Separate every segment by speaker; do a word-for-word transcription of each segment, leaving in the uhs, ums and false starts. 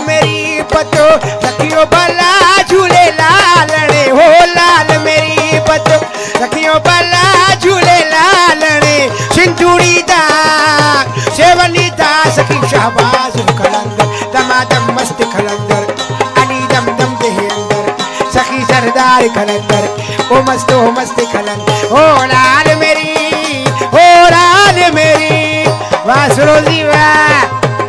Speaker 1: मेरी पतो रखियो भला झूले लालने हो लाल मेरी पतो रखियो भला झूले लालने सिंधुड़ी दा सेवनी दा सखी शहबाज कलंदर दमादम मस्त कलंदर अली दम दम दे अंदर सखी सरदार कलंदर ओ मस्त ओ मस्त कलंदर ओ लाल मेरी ओ लाल मेरी वाह सुरोजी वाह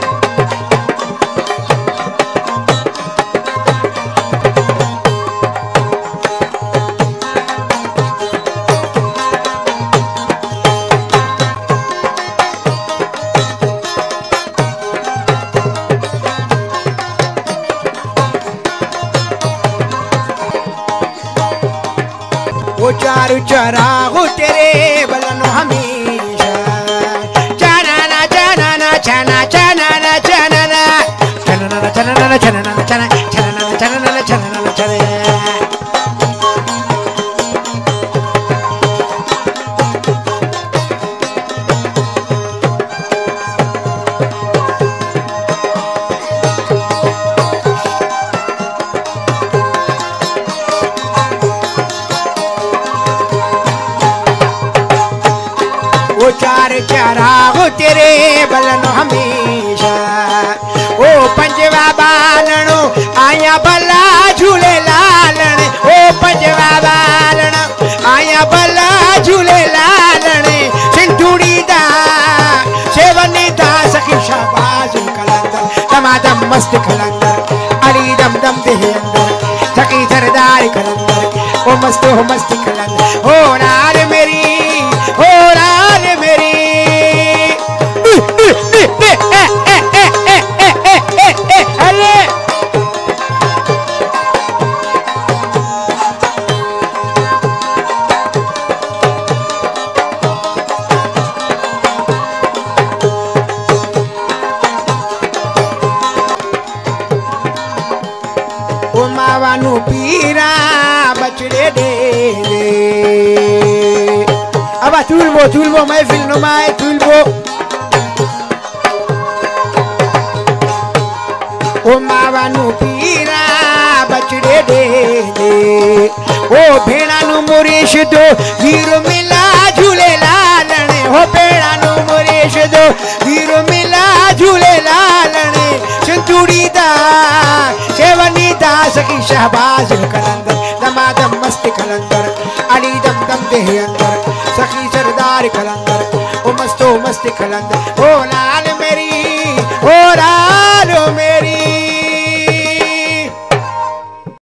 Speaker 1: वो चारू चरागो तेरे बलनो हमेशा चनाना चनाना चना चनाना चनाना चनाना चनाना चनाना चना चनाना चनाना चनाना चना चार चरागो तेरे बलनो हमेशा ओ पंजवा बालनो आया भला झूले लालने ओ पंजवा बालनो आया भला झूले लालने सिंधुड़ी दा सेवनी दा सखी शहबाज कलंदर दमादम मस्त कलंदर अली दम दम दे अंदर सखी सरदार कलंदर ओ मस्त ओ मस्त कलंदर ओ लाल मेरी ओ लाल मेरी अरे ओ मावानू पीरा बचड़े दे दे अब तुलबो तुलबो महफिल नुमाए तुलबो ओ मावानू पीरा बचड़े दे दे ओ भेड़ा नु मुरेश दो वीर मिला झूले लालने हो भेड़ा नु मुरेश दो वीर मिला झूले लालने सिंधुड़ी दा सेवनी दा सखी शहबाज कलंदर दमादम मस्त कलंदर अली दम दम दे अंदर सखी सरदार कलंदर ओ मस्तो मस्त कलंदर ओ ला